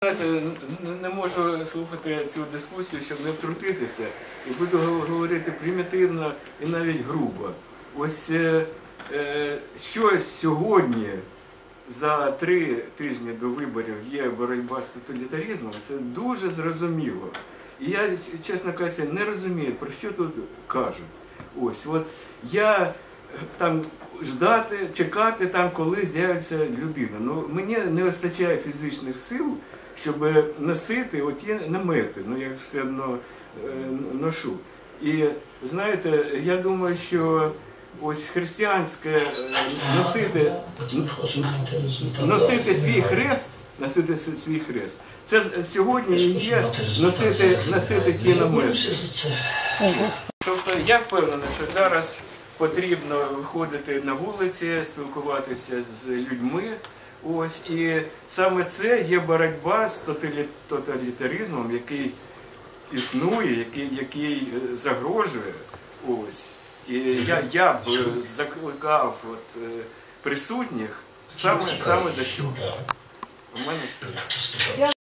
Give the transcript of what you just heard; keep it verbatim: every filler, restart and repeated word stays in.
Не можу слухати цю дискусію, щоб не втрутитися, і буду говорити примітивно і навіть грубо. Ось що сьогодні, за три тижні до виборів, є боротьба з тоталітаризмом, це дуже зрозуміло. І я, чесно кажучи, не розумію, про що тут кажуть. Ось, от я там ждати, чекати там, коли з'явиться людина. Ну, мені не вистачає фізичних сил, щоб носити оті намети, ну я все одно е, ношу. І знаєте, я думаю, що ось християнське е, носити, носити свій хрест, носити свій хрест, це сьогодні і є носити, носити ті намети. Тобто я впевнений, що зараз потрібно виходити на вулиці, спілкуватися з людьми. Ось, і саме це є боротьба з тоталітаризмом, який існує, який, який загрожує. Ось. І я, я б закликав от, присутніх саме, саме до цього. У мене все.